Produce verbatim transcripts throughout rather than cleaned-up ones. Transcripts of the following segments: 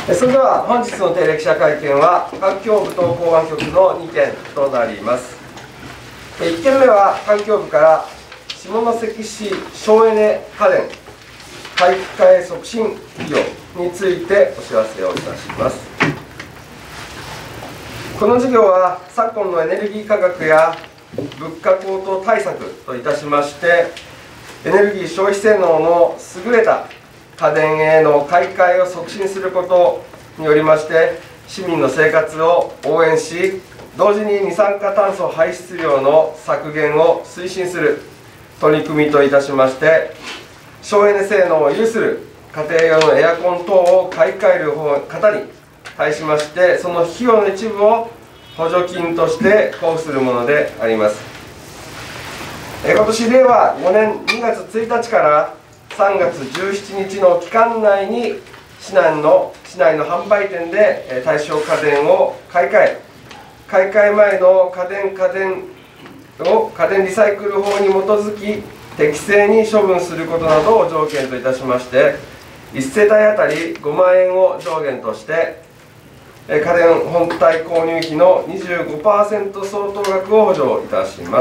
それでは本日の定例記者会見は環境部と港湾局のにけんとなります。いっけんめは環境部から下関市省エネ家電買い替え促進事業についてお知らせをいたします。この事業は昨今のエネルギー価格や物価高騰対策といたしまして、エネルギー消費性能の優れた家電への買い替えを促進することによりまして、市民の生活を応援し、同時に二酸化炭素排出量の削減を推進する取り組みといたしまして、省エネ性能を有する家庭用のエアコン等を買い替える方に対しまして、その費用の一部を補助金として交付するものであります。今年れいわごねんにがつついたちからさんがつじゅうしちにちの期間内に市内の市内の販売店で対象家電を買い替え、買い替え前の家電家電を家電リサイクル法に基づき適正に処分することなどを条件といたしまして、いちせたいあたりごまんえんを上限として家電本体購入費の にじゅうごパーセント 相当額を補助いたします。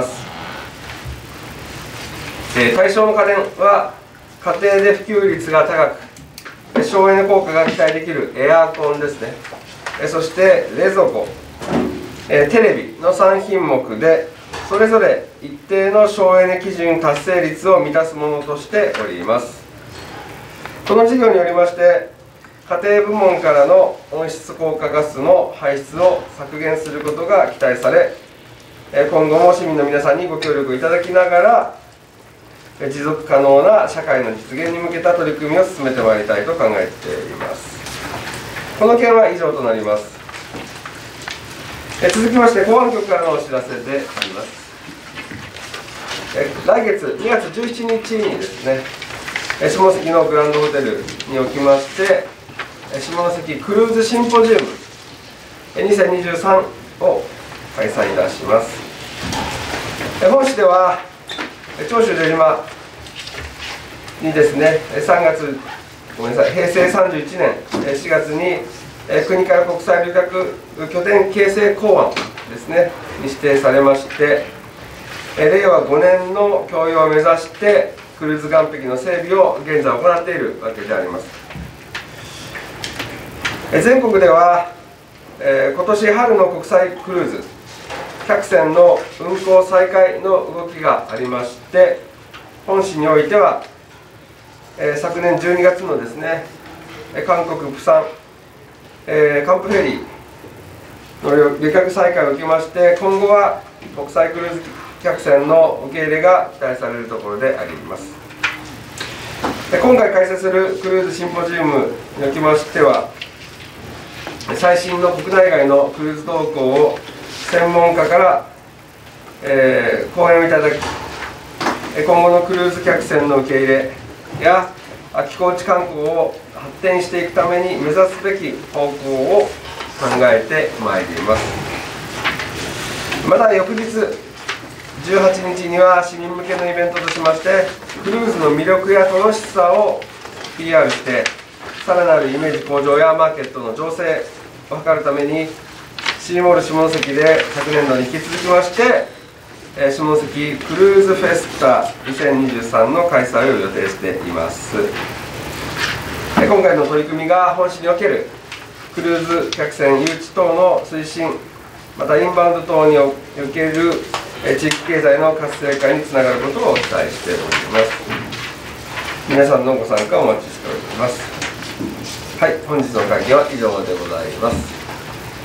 対象の家電は家庭で普及率が高く省エネ効果が期待できるエアコンですね、そして冷蔵庫、テレビのさんひんもくでそれぞれ一定の省エネ基準達成率を満たすものとしております。この事業によりまして家庭部門からの温室効果ガスの排出を削減することが期待され、今後も市民の皆さんにご協力いただきながら持続可能な社会の実現に向けた取り組みを進めてまいりたいと考えています。この件は以上となります。続きまして港湾局からのお知らせであります。来月にがつじゅうしちにちにですね、下関のグランドホテルにおきまして下関クルーズシンポジウムにせんにじゅうさんを開催いたします。本市では長州出島にですね、さんがつごめんなさいへいせいさんじゅういちねんしがつに国から国際旅客拠点形成港湾ですねに指定されまして、れいわごねんの供用を目指してクルーズ岸壁の整備を現在行っているわけであります。全国では今年春の国際クルーズ客船の運航再開の動きがありまして、本市においては、えー、昨年じゅうにがつのですね韓国釜山、えー、カンプフェリーの旅客再開を受けまして、今後は国際クルーズ客船の受け入れが期待されるところであります。で今回開催するクルーズシンポジウムにおきましては、最新の国内外のクルーズ動向を専門家から、えー、講演をいただき、今後のクルーズ客船の受け入れや秋高知観光を発展していくために目指すべき方向を考えてまいります。また翌日じゅうはちにちには市民向けのイベントとしまして、クルーズの魅力や楽しさを ピーアール してさらなるイメージ向上やマーケットの醸成を図るために、シーモール下関で昨年度に引き続きまして、下関クルーズフェスタにせんにじゅうさんの開催を予定しています。今回の取り組みが本市におけるクルーズ客船誘致等の推進、またインバウンド等における地域経済の活性化につながることを期待しております。皆さんのご参加をお待ちしております。はい、本日の会見は以上でございます。